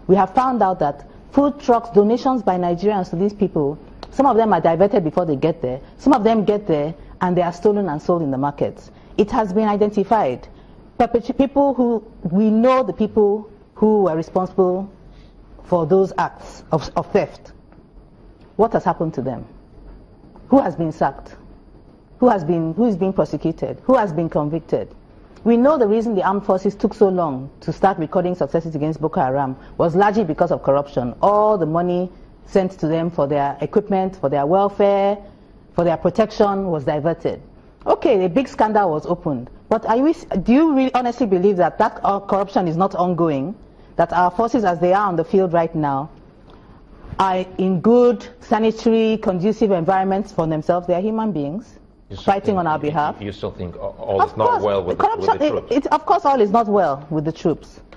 we have found out that food trucks, donations by Nigerians to these people, some of them are diverted before they get there. Some of them get there and they are stolen and sold in the markets. It has been identified. People who, we know the people who were responsible for those acts of theft. What has happened to them? Who has been sacked? Who is being prosecuted? Who has been convicted? We know the reason the armed forces took so long to start recording successes against Boko Haram was largely because of corruption. All the money sent to them for their equipment, for their welfare, for their protection was diverted. Okay, a big scandal was opened. But do you really honestly believe that corruption is not ongoing? That our forces, as they are on the field right now, are in good, sanitary, conducive environments for themselves? They are human beings fighting on our behalf. You still think all is not well with the troops? Of course all is not well with the troops.